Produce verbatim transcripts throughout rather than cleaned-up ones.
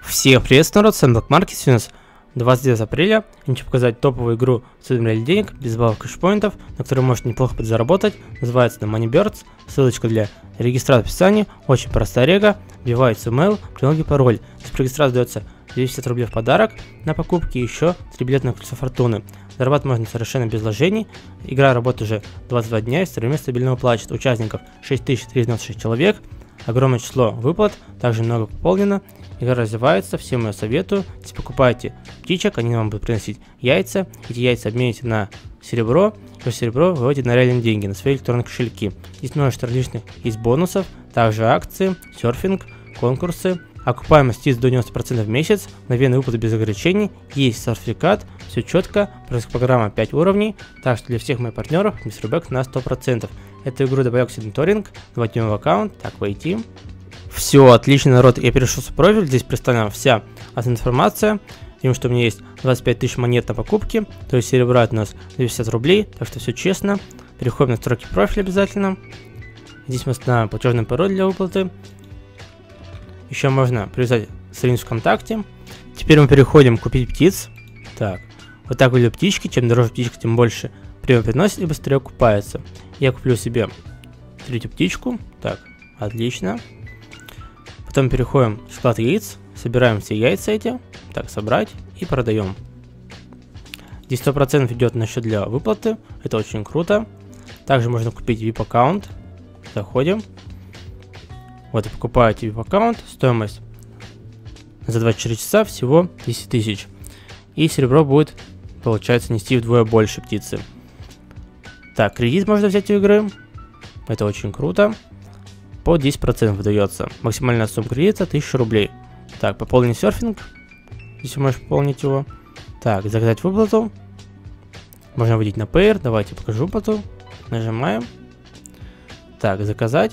Всех приветствую, народ, с вами Black Market. Сегодня у нас двадцать девятое апреля. Я хочу показать топовую игру с реале денег, без баллов кэшпоинтов, на которой можете неплохо подзаработать. Называется она Moneybirds. Ссылочка для регистрации в описании. Очень простая рега. Вбивается email, прилоги пароль. При регистрации дается двести пятьдесят рублей в подарок на покупки и еще три билета на колесо фортуны. Зарабатывать можно совершенно без вложений. Игра работает уже двадцать два дня и все время стабильно плачет. Участников шесть тысяч триста девяносто шесть человек. Огромное число выплат, также много пополнено. Игра развивается, всем ее советую. Если покупаете птичек, они вам будут приносить яйца. Эти яйца обмените на серебро. И серебро выводите на реальные деньги, на свои электронные кошельки. Здесь множество различных есть бонусов, также акции, серфинг, конкурсы. Окупаемость есть до девяноста процентов в месяц, мгновенные выплаты без ограничений, есть сертификат, все четко, программа пять уровней, так что для всех моих партнеров мистербэк на сто процентов. Эту игру добавился мониторинг, давайте в аккаунт, так войти. Все, отлично, народ, я перешел в профиль, здесь представлена вся информация. Видим, что у меня есть двадцать пять тысяч монет на покупки, то есть серебра у нас двести пятьдесят рублей, так что все честно. Переходим на настройки профиля обязательно. Здесь мы устанавливаем платежный пароль для выплаты. Еще можно привязать страницу ВКонтакте. Теперь мы переходим купить птиц. Так, вот так выглядят птички. Чем дороже птичка, тем больше премиум приносит и быстрее окупается. Я куплю себе третью птичку. Так, отлично. Потом переходим в склад яиц. Собираем все яйца эти. Так, собрать и продаем. Здесь сто процентов идет на счет для выплаты. Это очень круто. Также можно купить ви ай пи-аккаунт. Заходим. Вот и покупаете ви ай пи-аккаунт, стоимость за двадцать четыре часа всего десять тысяч. И серебро будет, получается, нести вдвое больше птицы. Так, кредит можно взять у игры. Это очень круто. По десять процентов выдается. Максимальная сумма кредита тысяча рублей. Так, пополнить серфинг. Здесь вы можете пополнить его. Так, заказать выплату. Можно вводить на Payer. Давайте покажу выплату. Нажимаем. Так, заказать.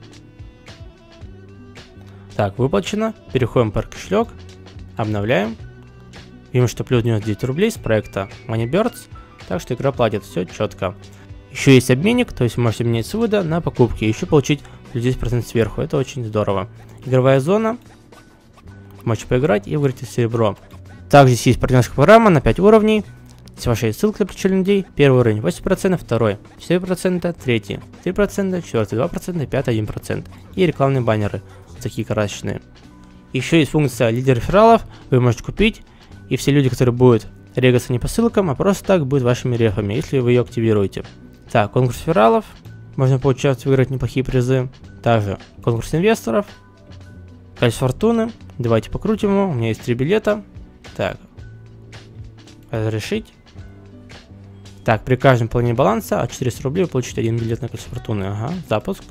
Так, выплачено. Переходим в кошелек. Обновляем. Видим, что плюс девяносто девять рублей с проекта Moneybirds. Так что игра платит. Все четко. Еще есть обменник, то есть вы можете обменять с вывода на покупки. Еще получить плюс десять процентов сверху. Это очень здорово. Игровая зона. Можете поиграть и выиграть серебро. Также здесь есть партнерская программа на пять уровней. Здесь ваша есть ссылка для привлечения людей. Первый уровень восемь процентов, второй четыре процента, третий три процента, четвертый два процента, пятый один процент. И рекламные баннеры. Такие красочные. Еще есть функция лидер рефералов. Вы можете купить. И все люди, которые будут регаться не по ссылкам, а просто так будут вашими рефами, если вы ее активируете. Так, конкурс рефералов. Можно поучаствовать, выиграть неплохие призы. Также конкурс инвесторов. Колесо фортуны. Давайте покрутим его. У меня есть три билета. Так. Разрешить. Так, при каждом пополнении баланса от четырёхсот рублей вы получите один билет на колесо фортуны. Ага, запуск.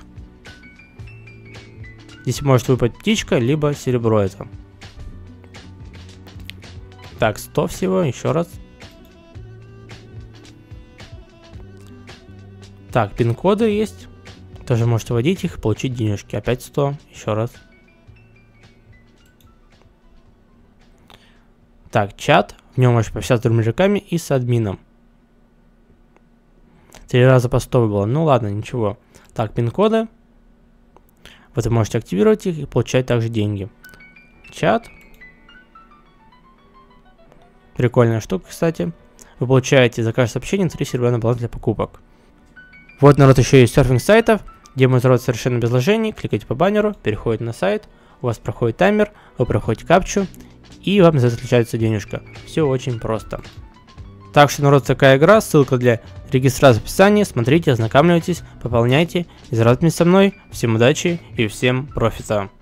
Здесь может выпасть птичка, либо серебро это. Так, сто всего, еще раз. Так, пин-коды есть. Тоже можете вводить их и получить денежки. Опять сто, еще раз. Так, чат. В нем можете пообщаться с другими игроками и с админом. Три раза по сто было. Ну ладно, ничего. Так, пин-коды. Вот вы можете активировать их и получать также деньги. Чат. Прикольная штука, кстати. Вы получаете за каждое сообщение три серебра на баланс для покупок. Вот, народ, еще есть серфинг сайтов, где можно заработать совершенно без вложений. Кликайте по баннеру, переходите на сайт, у вас проходит таймер, вы проходите капчу, и вам за это отличается денежка. Все очень просто. Так что, народ, такая игра, ссылка для регистрации в описании. Смотрите, ознакомьтесь, пополняйте и заработайте со мной. Всем удачи и всем профита.